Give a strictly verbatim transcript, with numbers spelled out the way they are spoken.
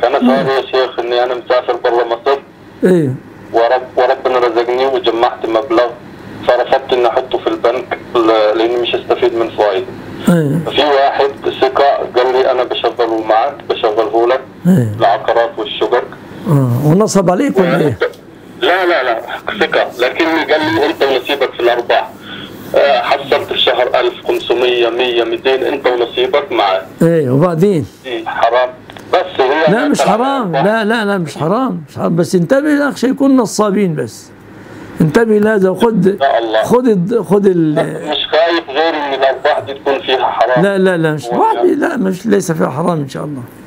حضرتك، انا صار يا شيخ اني انا مسافر برا مصر. ايوه. ورب وربنا رزقني وجمعت مبلغ، فرفضت اني احطه في البنك لاني مش هستفيد من فوائده. ايوه. في واحد ثقة قال لي انا بشغله معك، بشغله لك ايوه. العقارات والشقق. اه ونصب عليك ولا ايه؟ لا لا لا ثقة، لكني قال لي انت ونصيبك في الارباح. أه حصلت في الشهر ألف وخمسمية مية ميتين انت ونصيبك معاه. ايه وبعدين؟ حرام. بس هي لا مش حرام، لا لا لا مش حرام، مش حرام، بس انتبه لاخشى يكون نصابين بس. انتبه لهذا وخد خد خد ال مش خايف غير ان الارباح دي تكون فيها حرام. لا لا لا مش لا مش ليس فيها حرام ان شاء الله.